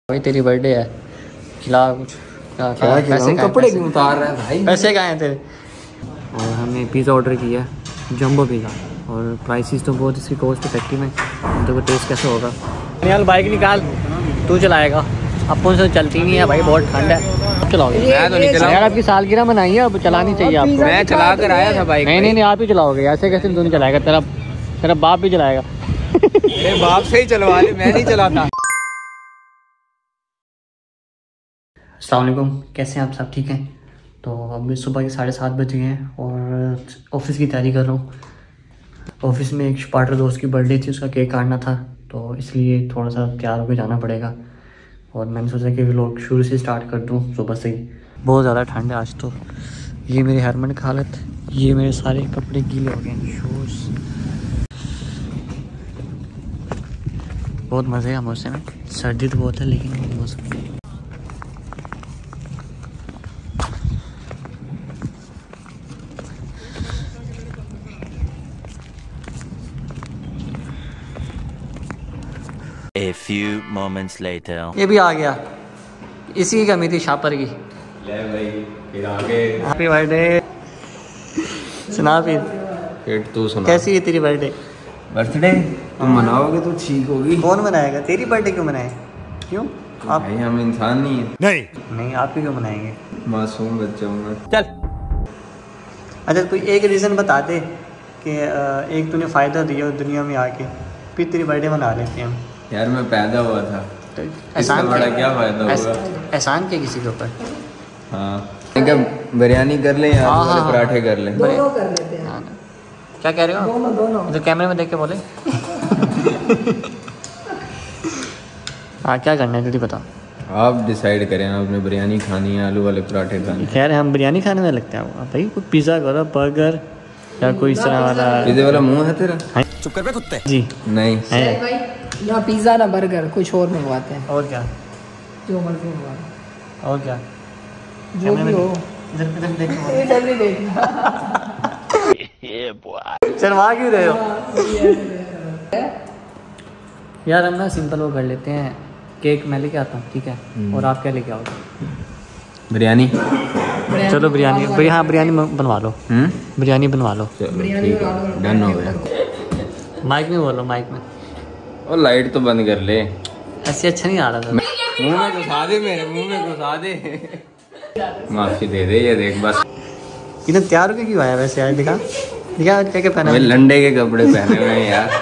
भाई तेरी बर्थडे है, खिला कुछ। क्या पैसे कपड़े क्यों उतार रहा है भाई? पैसे कहाँ हैं तेरे? और हमने पिज़्ज़ा ऑर्डर किया है, जंबो पिज़्ज़ा, और प्राइसेस तो बहुत इसकी कॉस्ट इफेक्टिव है। तो टेस्ट कैसे होगा? यार बाइक निकाल, तू चलाएगा। अपन से चलती नहीं है भाई, बहुत ठंड है। चलाओगे? मैं तो नहीं चलाऊंगा यार, आपकी सालगिरह मनाई है, अब चलानी चाहिए आपको। मैं चला कर आया था बाइक। नहीं आप ही चलाओगे, ऐसे कैसे तू नहीं चलाएगा? तेरा बाप भी चलाएगा। मेरे बाप से ही चलवा ले, मैं नहीं चलाता। अस्सलाम वालेकुम, कैसे हैं आप? सब ठीक हैं? तो अभी सुबह के 7:30 बजे हैं और ऑफिस की तैयारी कर रहा हूँ। ऑफिस में एक पार्टनर दोस्त की बर्थडे थी, उसका केक काटना था, तो इसलिए थोड़ा सा तैयार होकर जाना पड़ेगा। और मैंने सोचा कि व्लॉग शुरू से स्टार्ट कर दूँ सुबह से ही। बहुत ज़्यादा ठंड है आज तो। ये मेरे हेलमेट की हालत, ये मेरे सारे कपड़े गीले हो गए हैं, शूज़। बहुत मज़े का मौसम है, सर्दी तो बहुत है लेकिन मौसम। A few moments later. ये भी आ गया, इसी की कमी थी शापर की। ले भाई फिर आगे। Happy birthday. सुना फिर तू सुना, कैसी है तेरी बर्थडे? बर्थडे तुम मनाओगे तो ठीक होगी। कौन मनाएगा? तेरी बर्थडे क्यों मनाए? क्यों आप? भाई हम इंसान नहीं है। नहीं आप क्यों मनाएंगे? मासूम बच्चा हूँ मैं। चल अच्छा, कोई एक रीज़न बता दे कि एक तूने फ़ायदा दिया दुनिया में आके, फिर तेरी बर्थडे मना लेते हैं हम। यार मैं पैदा हुआ था, तो एहसान बड़ा क्या फ़ायदा होगा? एहसान के किसी के ऊपर? हाँ क्या बिरयानी कर लें या आलू वाले पराठे कर लें? दोनों कर लेते हैं। क्या कह रहे हो? दोनों इधर कैमरे में देख के बोले। हाँ क्या करना है जल्दी बताओ। आप डिसाइड करें, आपने बिरयानी खानी है आलू वाले पराठे खाने? खैर हम बिरयानी खाने में लगते हैं भाई, कोई पिज़्ज़ा करो, बर्गर या कोई इस तरह वाला। पिज़्ज़े वाला मुंह है तेरा? चुप कर बे कुत्ते। जी नहीं है ना, पिज़्ज़ा ना बर्गर, कुछ और मंगवाते हैं। और क्या? जो मर्जी मंगवा, और क्या? जो भी हो। इधर देखो। ये जल्दी देखना। शर्मा क्यों रहे हो? यार हम ना सिंपल वो कर लेते हैं, केक मैं लेके आता हूँ, ठीक है? और आप क्या लेके आओगे? बिरयानी। चलो बिरयानी, हाँ बिरयानी बनवा लो। बिरयानी बनवा लो। डन हो गया। माइक में बोलो, माइक में। और लाइट तो बंद कर ले। ऐसे अच्छा नहीं आ रहा था। मुंह में घुसा दे, मेरे मुंह में घुसा दे। माफी दे दे, ये देख बस। इधर तैयार होके क्यों आया वैसे? यार दिखा क्या क्या पहना? लंडे के कपड़े पहने हुए हैं यार।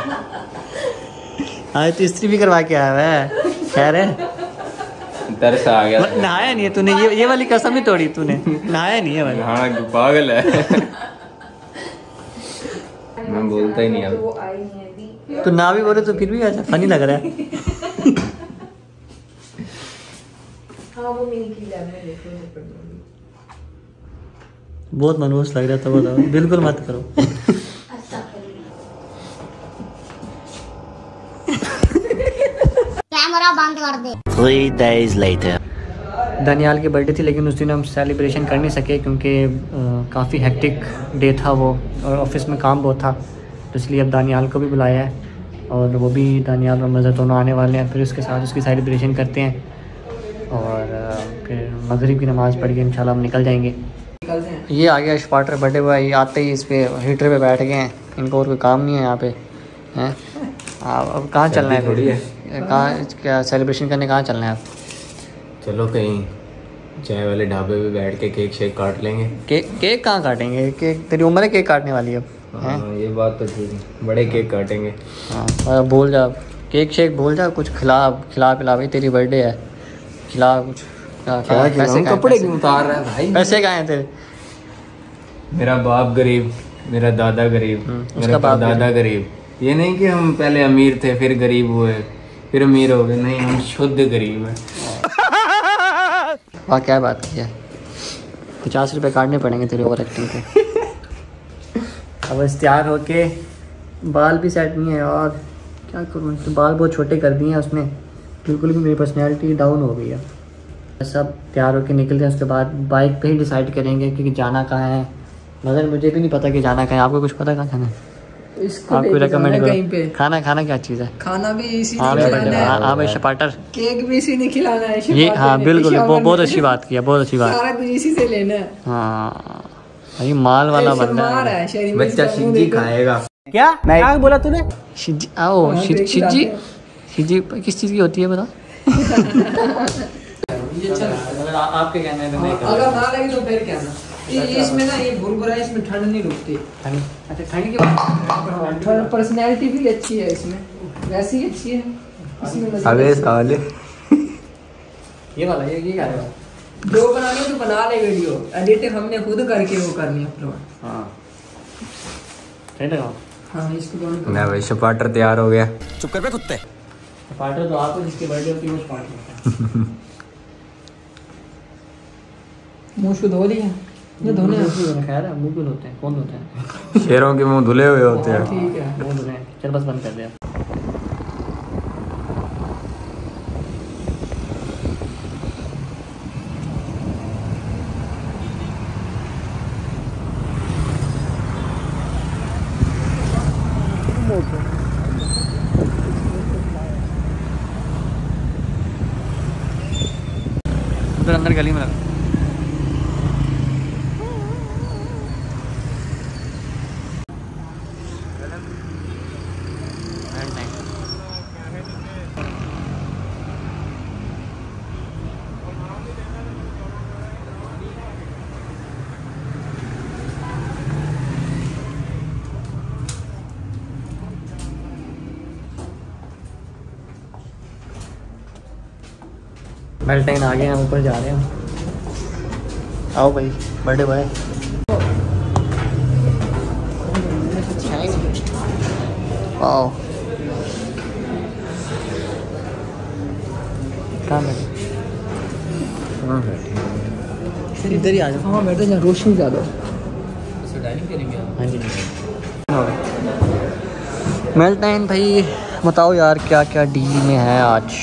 आज तो इस्त्री भी करवा के आया है। खैर है, तरस आ गया। नहाया नहीं है तूने? ये वाली कसम ही तोड़ी तूने, नहाया नहीं है वाली। हाँ पागल है। मैं बोलता ही नहीं अब। तो ना भी बोले तो फिर भी अच्छा फनी लग रहा है। बहुत मनोज लग रहा था, बताओ। बिल्कुल मत करो। कैमरा बंद कर दे। 3 days later. दानियाल की बर्थडे थी लेकिन उस दिन हम सेलिब्रेशन कर नहीं सके क्योंकि काफ़ी हेक्टिक डे था वो, और ऑफिस में काम बहुत था, तो इसलिए अब दानियाल को भी बुलाया है और वो भी, दानियाल और मज़ा दोनों आने वाले हैं। फिर उसके साथ उसकी सेलिब्रेशन करते हैं और फिर मगरिब की नमाज़ पढ़ के इंशाल्लाह हम निकल जाएंगे। ये आ गया स्पार्टर बर्थडे बॉय, आते ही इस पर हीटर पे बैठ गए हैं, इनको और कोई काम नहीं है यहाँ पे हैं। अब कहाँ चलना है? थोड़ी है कहाँ, क्या सेलिब्रेशन करने कहाँ चलना है आप? चलो कहीं चाय वाले ढाबे पे बैठ के केक शेक काट लेंगे। केक कहाँ काटेंगे? केक तेरी उम्र है केक काटने वाली अब? हाँ ये बात तो ठीक है, बड़े केक काटेंगे। हाँ बोल जा, केक शेक बोल जा, कुछ खिला पिला भाई, तेरी बर्थडे है, खिला कुछ। पैसे कपड़े क्यों उतार रहा है भाई? पैसे कहाँ हैं तेरे? मेरा बाप गरीब, मेरा दादा गरीब, मेरा बाप दादा गरीब। ये नहीं कि हम पहले अमीर थे फिर गरीब हुए फिर अमीर हो गए, नहीं हम शुद्ध गरीब हैं। वाह क्या बात की है। 50 रुपये काटने पड़ेंगे तेरे ओवर एक्टिंग के। अब इस तैयार होके, बाल भी सेट नहीं है और क्या करूँ, तो बाल बहुत छोटे कर दिए हैं उसने, बिल्कुल भी मेरी पर्सनैलिटी डाउन हो गई है। सब तैयार होके निकलते हैं, उसके बाद बाइक पे ही डिसाइड करेंगे कि जाना कहाँ है। मगर मुझे भी नहीं पता कि जाना कहाँ है। आपको कुछ पता कहाँ जाना है? इसको आपको रिकमेंड कहीं पे करो। खाना क्या चीज़ है? खाना भी इसी ने हाँ खिलाना है। हाँ भाई शपाटर, केक भी इसी ने खिलाना है। ये हाँ बिल्कुल बहुत अच्छी बात की है, बहुत अच्छी बात। सारा कुछ इसी से लेना है। हाँ भाई माल वाला बंदा है। बच्चा शिज्जी खाएगा। क्या बोला तूने? शिज्जी आओ, शिज्जी किस चीज़ की होती है बता? आपके कहने पे मैं अगर ना लगे तो फिर क्या ना, इसमें ना ये बुरबुरा है, इसमें ठंड नहीं रुकती। अच्छा ठंड की बात, पर्सनैलिटी भी अच्छी है इसमें, वैसी ही अच्छी है इसमें। अबे साले ये वाला ये क्या है? जो बनाने तो बना ले, वीडियो एडिट हमने खुद करके वो करनी अपलोड। हाँ सही लगा। हाँ इसको दोनों ना भाई शपाटर तैयार हो गया। चुप कर बे कुत्ते। पार्टर तो आपको जिसकी बर्थडे होती है वो पार्टी होता है। मुँह शुद्ध हो लिया ये धोने खैर है, मुँह क्यों धोते हैं? कौन धोते हैं? शेरों के मुंह धुले हुए होते हैं। ठीक है। मुँह धुले हैं। चल बस बंद कर दे आप। उधर अंदर गली में लगा। वेलेंटाइन आ गए हैं, ऊपर जा रहे हैं। आओ भाई बर्थडे बॉय। आओ कहाँ बैठे? इधर ही आ जाओ। हाँ बैठे जहाँ रोशनी ज़्यादा। हाँ जी वेलेंटाइन भाई बताओ यार क्या क्या डील में है आज?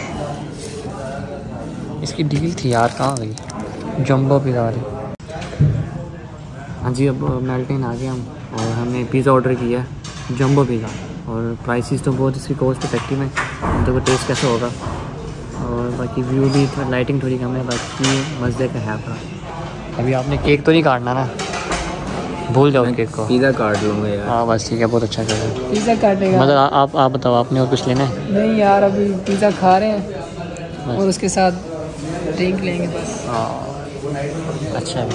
इसकी डील थी यार, कहाँ गई? जंबो पिज़्ज़ा वाली। हाँ जी अब वेलेंटाइन आ गए हम, और हमने पिज़्ज़ा ऑर्डर किया है, जंबो पिज़्ज़ा। और प्राइसेस तो बहुत इसकी कॉस्ट इफेक्टिव है, तो टेस्ट कैसे होगा। और बाकी व्यू भी लाइटिंग थोड़ी कम है, बाकी मज़े का है आपका। अभी आपने केक तो नहीं काटना ना, भूल जाओ केक को। पिज़्ज़ा काट लूँगा यार। हाँ बस ठीक है, बहुत अच्छा कर रहे हैं। पिज़्ज़ा काटेगा मतलब आप बताओ, आपने और कुछ लेना है? नहीं यार, अभी पिज़्ज़ा खा रहे हैं और उसके साथ ड्रिंक लेंगे बस। हाँ अच्छा है।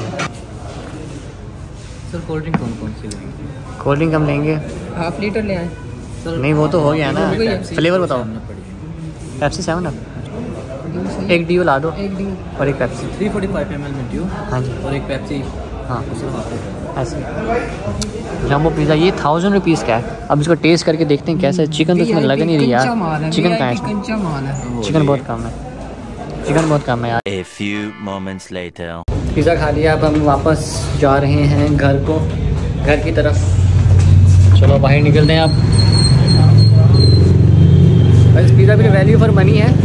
सर कोल्ड ड्रिंक कौन कौन सी लेंगे? कोल्ड ड्रिंक हम लेंगे। हाफ लीटर ले आए। नहीं वो तो हो गया ना, फ्लेवर बताओ। पेप्सी 7 अप, एक ड्यू ला दो एक ड्यू और एक पेप्सी। 345 ml में ड्यू हाँ जी और एक पेप्सी। हाँ ऐसे। जम्बो पिज़्ज़ा ये 1000 रुपीज़ का है। अब इसको टेस्ट करके देखते हैं कैसा है। चिकन तो इसमें लग नहीं रही यार, चिकन कहाँ है? कच्चा माल है। चिकन बहुत कम है, चिकन बहुत कम है यार। A few moments later. Pizza खा लिया, अब हम वापस जा रहे हैं घर को, घर की तरफ। चलो बाहर निकलते हैं अब। बस पिज़्ज़ा भी वैल्यू फॉर मनी है,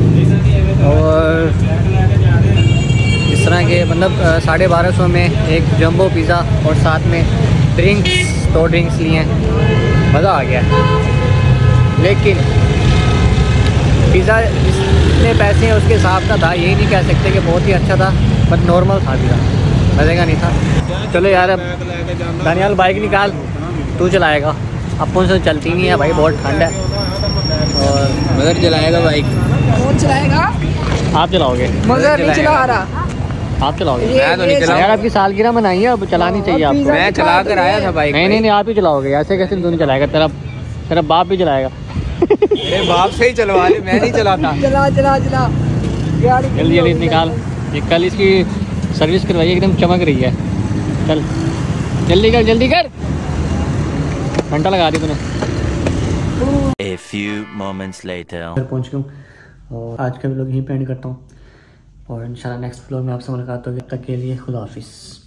और इस तरह के मतलब 1250 में एक जंबो पिज़्ज़ा और साथ में ड्रिंक्स, 2 ड्रिंक्स लिए हैं, मज़ा आ गया। लेकिन पिज़्ज़ा जितने पैसे हैं उसके हिसाब का था, यही नहीं कह सकते कि बहुत ही अच्छा था, बट नॉर्मल था पिज़्ज़ा, मज़े का नहीं था। चलो यार अब दानियाल बाइक निकाल, तू चलाएगा। अपन से चलती नहीं है भाई, बहुत ठंड है। और मगर चलाएगा बाइक। कौन चलाएगा? आप चलाओगे? मगर नहीं चला रहा। आप चलाओगे? मैं तो नहीं चलाऊंगा यार आपकी सालगिरह मनाई है, अब चलानी चाहिए आपको। मैं चला कर आया था बाइक। नहीं आप ही चलाओगे, ऐसे कैसे तू नहीं चलाएगा? तेरा बाप भी चलाएगा। मेरे बाप से ही चलवा ले, मैं नहीं चलाता। चला जल्दी निकाल, ये कल इसकी सर्विस करवाइए, एकदम चमक रही है। चल जल्दी कर, घंटा लगा दी तूने। A few moments later. घर पहुँच गया हूँ, और आज का व्लॉग यहीं पे एंड करता हूँ, और इंशाल्लाह नेक्स्ट व्लॉग में आपसे मुलाकात होगी। तब तक के लिए खुदा हाफिज़।